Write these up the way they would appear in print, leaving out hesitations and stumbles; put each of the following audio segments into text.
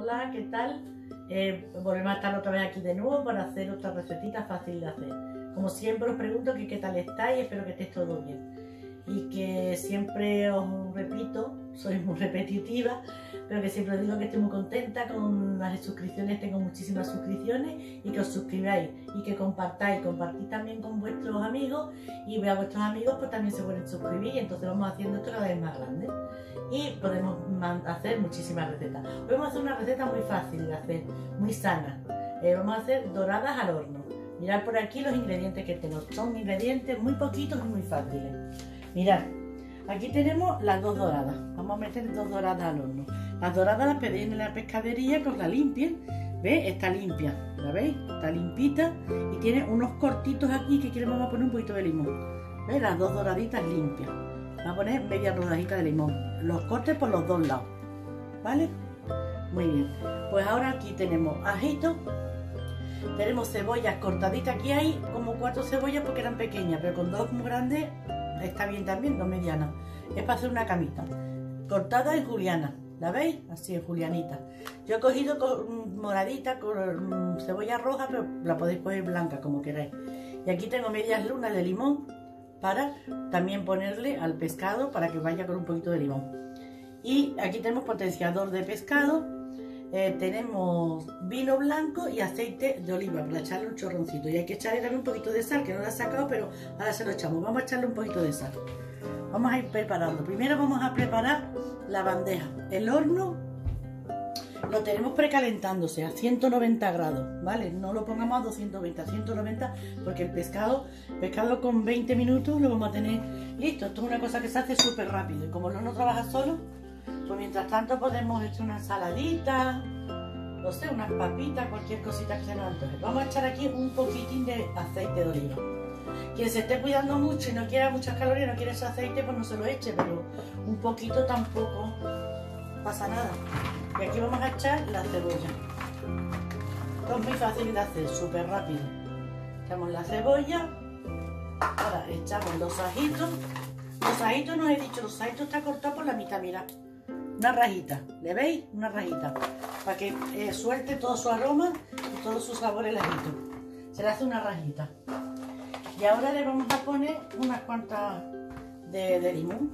Hola, ¿qué tal? Volvemos a estar otra vez aquí de nuevo para hacer otra recetita fácil de hacer. Como siempre os pregunto que qué tal estáis, espero que estéis todo bien. Y que siempre os repito, soy muy repetitiva, pero que siempre os digo que estoy muy contenta con las suscripciones, tengo muchísimas suscripciones, y que os suscribáis y que compartáis también con vuestros amigos, y a vuestros amigos pues también se pueden suscribir, y entonces vamos haciendo esto cada vez más grande y podemos hacer muchísimas recetas. Hoy vamos a hacer una receta muy fácil de hacer, muy sana. Vamos a hacer doradas al horno. Mirad por aquí los ingredientes que tengo, son ingredientes muy poquitos y muy fáciles. Mirad, aquí tenemos las dos doradas. Vamos a meter dos doradas al horno. Las doradas las pedís en la pescadería, que os la limpien. ¿Veis? Está limpia, ¿la veis? Está limpita y tiene unos cortitos aquí que queremos poner un poquito de limón. ¿Veis? Las dos doraditas limpias. Vamos a poner media rodajita de limón. Los cortes por los dos lados, ¿vale? Muy bien. Pues ahora aquí tenemos ajito. Tenemos cebollas cortaditas. Aquí hay como 4 cebollas porque eran pequeñas, pero con 2 muy grandes está bien también, 2 medianas. Es para hacer una camita. Cortada en juliana, ¿la veis? Así, en julianita. Yo he cogido moradita, con cebolla roja, pero la podéis coger blanca como queráis. Y aquí tengo medias lunas de limón para también ponerle al pescado para que vaya con un poquito de limón. Y aquí tenemos potenciador de pescado. Tenemos vino blanco y aceite de oliva para echarle un chorroncito, y hay que echarle también un poquito de sal, que no lo he sacado, pero ahora se lo echamos. Vamos a echarle un poquito de sal. Vamos a ir preparando. Primero vamos a preparar la bandeja. El horno lo tenemos precalentándose a 190 grados, ¿vale? No lo pongamos a 220, a 190, porque el pescado con 20 minutos lo vamos a tener listo. Esto es una cosa que se hace súper rápido, y como el horno trabaja solo, pues mientras tanto podemos echar una ensaladita, no sé, unas papitas, cualquier cosita que se nos antoje. Vamos a echar aquí un poquitín de aceite de oliva. Quien se esté cuidando mucho y no quiera muchas calorías, no quiere ese aceite, pues no se lo eche, pero un poquito tampoco pasa nada. Y aquí vamos a echar la cebolla. Esto es muy fácil de hacer, súper rápido. Echamos la cebolla, ahora echamos los ajitos. Los ajitos, no he dicho, los ajitos están cortados por la mitad, mirad. Una rajita, ¿le veis? Una rajita, para que suelte todo su aroma y todo su sabor el ajito. Se le hace una rajita. Y ahora le vamos a poner unas cuantas de limón.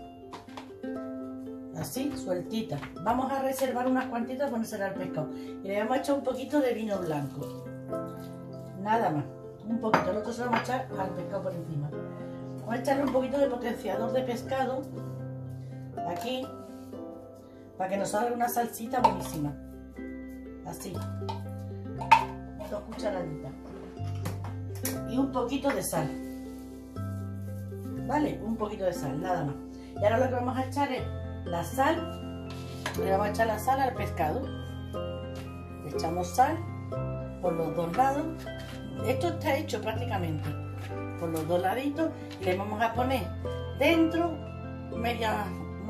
Así, sueltita. Vamos a reservar unas cuantitas para ponérsela al pescado. Y le vamos a echar un poquito de vino blanco. Nada más. Un poquito. El otro se lo vamos a echar al pescado por encima. Vamos a echarle un poquito de potenciador de pescado. Aquí. Para que nos salga una salsita buenísima. Así. 2 cucharaditas. Y un poquito de sal. ¿Vale? Un poquito de sal, nada más. Y ahora lo que vamos a echar es la sal. Le vamos a echar la sal al pescado. Le echamos sal por los dos lados. Esto está hecho prácticamente por los dos laditos. Y le vamos a poner dentro media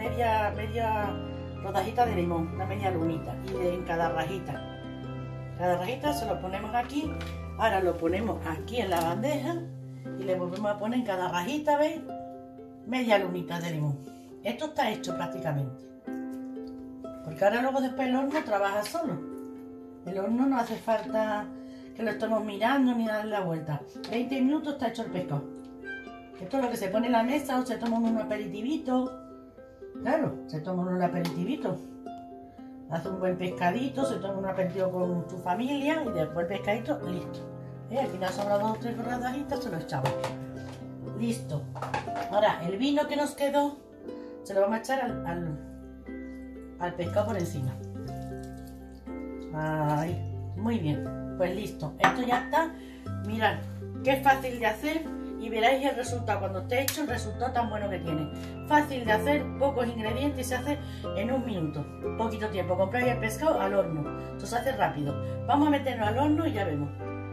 rodajita de limón, una media lunita, y en cada rajita. Cada rajita se lo ponemos aquí. Ahora lo ponemos aquí en la bandeja y le volvemos a poner en cada rajita, ¿veis? Media lunita de limón. Esto está hecho prácticamente. Porque ahora luego después el horno trabaja solo. El horno no hace falta que lo estemos mirando ni darle la vuelta. 20 minutos está hecho el pescado. Esto es lo que se pone en la mesa, o se toma un aperitivito. Claro, se toma un aperitivito. Hace un buen pescadito, se toma un aperitivo con tu familia y después el pescadito, listo. Al final sobra 2 o 3 rodajitas, se lo echamos. Listo. Ahora, el vino que nos quedó, se lo vamos a echar al pescado por encima. Ahí, muy bien. Pues listo, esto ya está. Mirad, qué fácil de hacer. Y veréis el resultado, cuando esté hecho, el resultado tan bueno que tiene. Fácil de hacer, pocos ingredientes y se hace en un minuto. Poquito tiempo. Compráis el pescado al horno. Esto se hace rápido. Vamos a meternos al horno y ya vemos.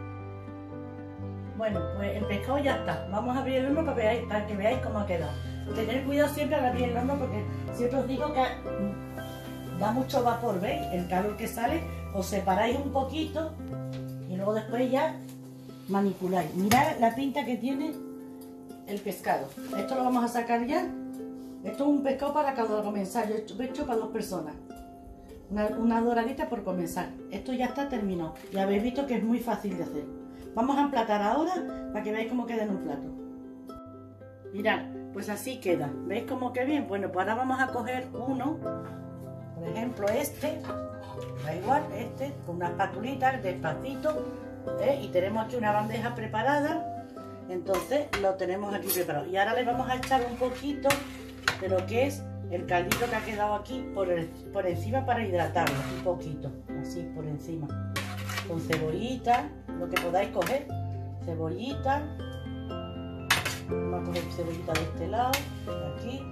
Bueno, pues el pescado ya está. Vamos a abrir el horno para que veáis cómo ha quedado. Tener cuidado siempre al abrir el horno, porque siempre os digo que da mucho vapor, ¿veis? El calor que sale, os separáis un poquito y luego después ya manipuláis. Mirad la pinta que tiene el pescado. Esto lo vamos a sacar ya. Esto es un pescado para comenzar. Yo he hecho para 2 personas. una doradita por comenzar. Esto ya está terminado y habéis visto que es muy fácil de hacer. Vamos a emplatar ahora para que veáis cómo queda en un plato. Mirad, pues así queda. ¿Veis cómo queda bien? Bueno, pues ahora vamos a coger uno, por ejemplo este, da igual, este, con unas espatulitas despacito, y tenemos aquí una bandeja preparada. Entonces lo tenemos aquí preparado. Y ahora le vamos a echar un poquito de lo que es el caldito que ha quedado aquí por encima para hidratarlo, un poquito, así por encima. Con cebollita, lo que podáis coger, cebollita. Vamos a coger cebollita de este lado, de aquí,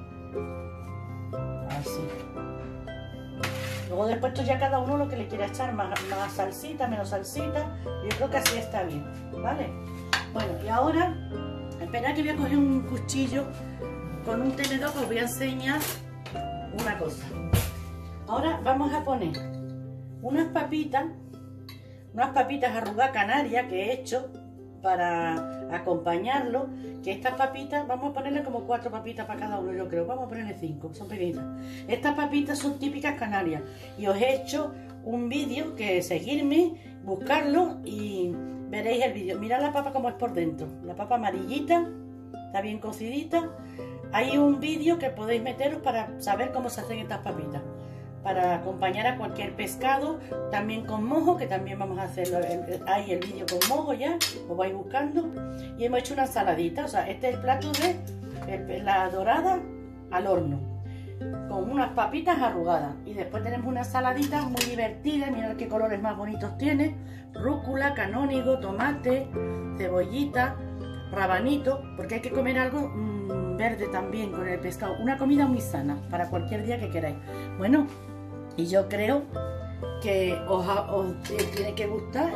así. Luego después esto ya cada uno lo que le quiera echar, más salsita, menos salsita. Yo creo que así está bien, ¿vale? Bueno, y ahora, esperad que voy a coger un cuchillo con un tenedor que os voy a enseñar una cosa. Ahora vamos a poner unas papitas arrugadas canarias que he hecho para acompañarlo, que estas papitas, vamos a ponerle como 4 papitas para cada uno, yo creo, vamos a ponerle 5, son pequeñitas. Estas papitas son típicas canarias y os he hecho un vídeo que seguirme, buscarlo y veréis el vídeo. Mirad la papa como es por dentro, la papa amarillita, está bien cocidita. Hay un vídeo que podéis meteros para saber cómo se hacen estas papitas, para acompañar a cualquier pescado, también con mojo, que también vamos a hacerlo. Hay el vídeo con mojo ya, lo vais buscando. Y hemos hecho una ensaladita, o sea, este es el plato de la dorada al horno, con unas papitas arrugadas. Y después tenemos una ensaladita muy divertida, mirad qué colores más bonitos tiene: rúcula, canónigo, tomate, cebollita, rabanito, porque hay que comer algo verde también con el pescado. Una comida muy sana para cualquier día que queráis. Bueno, y yo creo que os tiene que gustar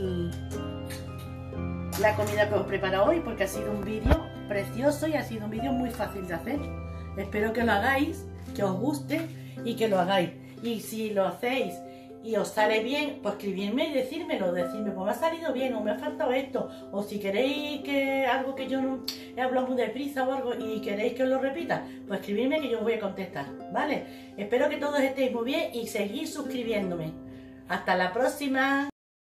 la comida que os he preparado hoy, porque ha sido un vídeo precioso y ha sido un vídeo muy fácil de hacer. Espero que lo hagáis, que os guste y que lo hagáis. Y si lo hacéis y os sale bien, pues escribidme y decírmelo, pues me ha salido bien o me ha faltado esto, o si queréis que algo que yo no he hablado muy deprisa o algo y queréis que os lo repita, pues escribidme que yo os voy a contestar, ¿vale? Espero que todos estéis muy bien y seguid suscribiéndome. Hasta la próxima.